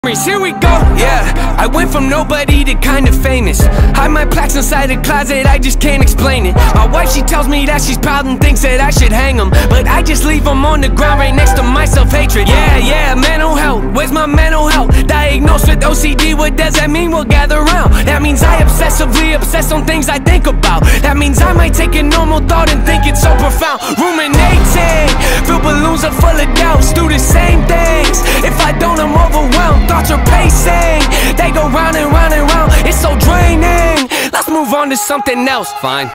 Here we go, yeah. I went from nobody to kinda famous. Hide my plaques inside a closet, I just can't explain it. My wife, she tells me that she's proud and thinks that I should hang them, but I just leave them on the ground right next to my self-hatred. Yeah, mental health, where's my mental health? Diagnosed with OCD, what does that mean? We'll gather round. That means I obsessively obsess on things I think about. That means I might take a normal thought and think it's so profound. Ruminating, fill balloons are full of doubts. Do the same things, if I don't I'm overwhelmed. Thoughts are pacing, they go round and round and round. It's so draining, let's move on to something else. Fine.